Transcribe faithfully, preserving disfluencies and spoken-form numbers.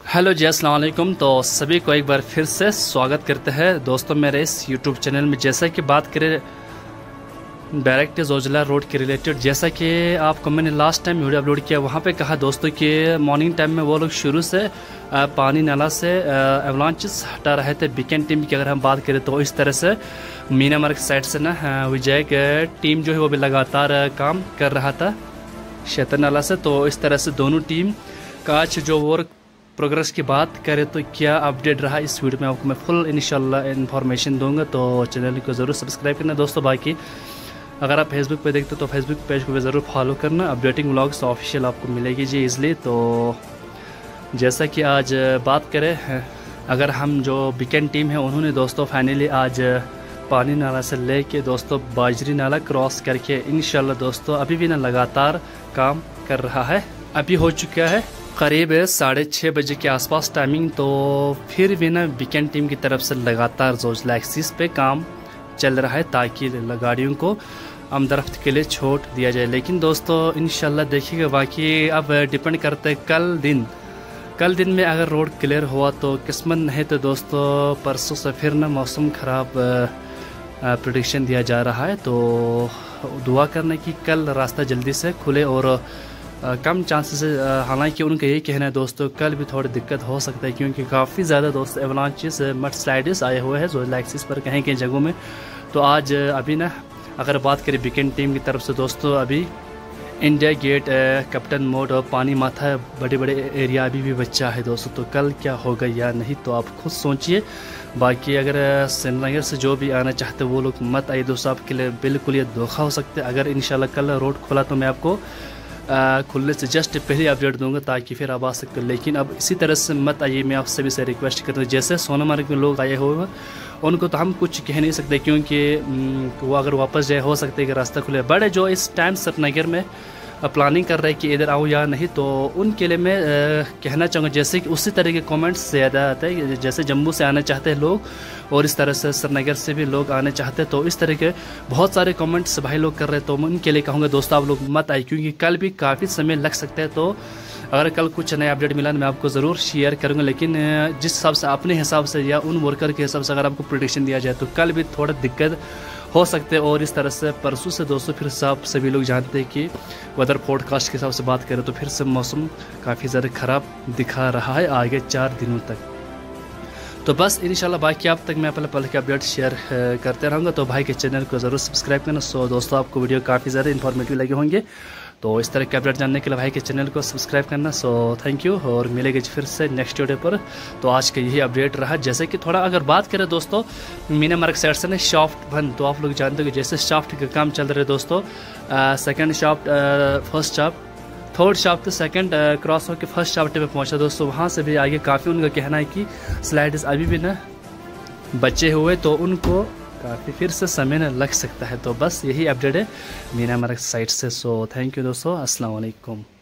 Hello जी, अस्सलाम वालेकुम। तो सभी को एक बार फिर से स्वागत करते हैं दोस्तों मेरे इस यूट्यूब चैनल में। जैसा कि बात करें डायरेक्ट जोजिला रोड के रिलेटेड, जैसा कि आपको मैंने लास्ट टाइम वीडियो अपलोड किया, वहाँ पे कहा दोस्तों कि मॉर्निंग टाइम में वो लोग शुरू से पानी नाला से एवलांचेस हटा रहे थे। बीकेन टीम की अगर हम बात करें तो इस तरह से मीना मार्ग साइड से ना विजय के टीम जो है वो भी लगातार काम कर रहा था शैतान नाला से। तो इस तरह से दोनों टीम का आज जो वर्क प्रोग्रेस की बात करें तो क्या अपडेट रहा, इस वीडियो में आपको मैं फुल इंशाल्लाह इन्फॉर्मेशन दूंगा। तो चैनल को ज़रूर सब्सक्राइब करना दोस्तों। बाकी अगर आप फेसबुक पे देखते हो तो फेसबुक पेज को भी ज़रूर फॉलो करना। अपडेटिंग व्लॉग्स ऑफिशियल आपको मिलेगी जी इजली। तो जैसा कि आज बात करें, अगर हम जो बीकेन टीम है उन्होंने दोस्तों फाइनली आज पानी नाला से ले के दोस्तों बाजरी नाला क्रॉस करके इंशाल्लाह दोस्तों अभी भी ना लगातार काम कर रहा है। अभी हो चुका है करीब साढ़े छः बजे के आसपास टाइमिंग। तो फिर भी ना बीकेन टीम की तरफ से लगातार जोजिला एक्सिस पे काम चल रहा है ताकि गाड़ियों को आमदरफ्त के लिए छोड़ दिया जाए। लेकिन दोस्तों इंशाल्लाह देखिएगा, बाकी अब डिपेंड करते है कल दिन कल दिन में अगर रोड क्लियर हुआ तो किस्मत नहीं तो दोस्तों परसों से फिर ना मौसम ख़राब प्रेडिक्शन दिया जा रहा है। तो दुआ करने की कल रास्ता जल्दी से खुले और आ, कम चांसेस है। हालांकि उनका यही कहना है दोस्तों कल भी थोड़ी दिक्कत हो सकता है क्योंकि काफ़ी ज़्यादा दोस्तों एवलांचेस मड स्लाइड्स आए हुए हैं जोजिला एक्सिस पर कहीं कहीं जगहों में। तो आज अभी ना अगर बात करें बीकेन टीम की तरफ से दोस्तों अभी इंडिया गेट, कैप्टन मोड और पानी माथा बड़े बड़े एरिया अभी भी बचा है दोस्तों। तो कल क्या होगा या नहीं तो आप खुद सोचिए। बाकी अगर श्रीनगर से जो भी आना चाहते वो लोग मत आइए दोस्तों, आपके लिए बिल्कुल ये धोखा हो सकता है। अगर इंशाल्लाह कल रोड खुला तो मैं आपको आ, खुलने से जस्ट पहले अपडेट दूंगा ताकि फिर आप आ सकते हो। लेकिन अब इसी तरह से मत आइए, मैं आप सभी से रिक्वेस्ट करता हूँ। जैसे सोनामार्ग में लोग आए हुए उनको तो हम कुछ कह नहीं सकते क्योंकि वो अगर वापस जाए हो सकता है कि रास्ता खुले। बड़े जो इस टाइम श्रीनगर में प्लानिंग कर रहे हैं कि इधर आओ या नहीं, तो उनके लिए मैं कहना चाहूँगा जैसे कि उसी तरह के कमेंट्स ज़्यादा आते हैं। जैसे जम्मू से आना चाहते हैं लोग और इस तरह से श्रीनगर से भी लोग आने चाहते हैं, तो इस तरह के बहुत सारे कमेंट्स भाई लोग कर रहे हैं। तो मैं उनके लिए कहूँगा दोस्तों आप लोग मत आए क्योंकि कल भी काफ़ी समय लग सकता है। तो अगर कल कुछ नया अपडेट मिला मैं आपको ज़रूर शेयर करूँगा। लेकिन जिस हिसाब से अपने हिसाब से या उन वर्कर के हिसाब से अगर आपको प्रेडिक्शन दिया जाए तो कल भी थोड़ा दिक्कत हो सकते हैं। और इस तरह से परसों से दोस्तों फिर से आप सभी लोग जानते हैं कि वेदर फोरकास्ट के हिसाब से बात करें तो फिर से मौसम काफ़ी ज़्यादा ख़राब दिखा रहा है आगे चार दिनों तक। तो बस इंशाल्लाह बाकी आप तक मैं पल पल के अपडेट शेयर करते रहूँगा। तो भाई के चैनल को ज़रूर सब्सक्राइब करना। सो दोस्तों आपको वीडियो काफ़ी ज़्यादा इन्फॉर्मेटिव लगे होंगे, तो इस तरह के अपडेट जानने के लिए भाई के चैनल को सब्सक्राइब करना। सो थैंक यू और मिलेंगे फिर से नेक्स्ट वीडियो पर। तो आज का यही अपडेट रहा। जैसे कि थोड़ा अगर बात करें दोस्तों मीना मार्ग साइड से ना शाफ्ट बंद, तो आप लोग जानते हो कि जैसे शाफ्ट का काम चल रहा है दोस्तों, second shaft, first shaft, third shaft, second cross होकर फर्स्ट शाफ्ट पे पहुंचा दोस्तों। वहाँ से भी आगे काफ़ी उनका कहना है कि स्लाइड्स अभी भी ना बचे हुए, तो उनको काफ़ी फिर से समय न लग सकता है। तो बस यही अपडेट है मीना मार्ग साइड से। सो थैंक यू दोस्तों, अस्सलाम वालेकुम।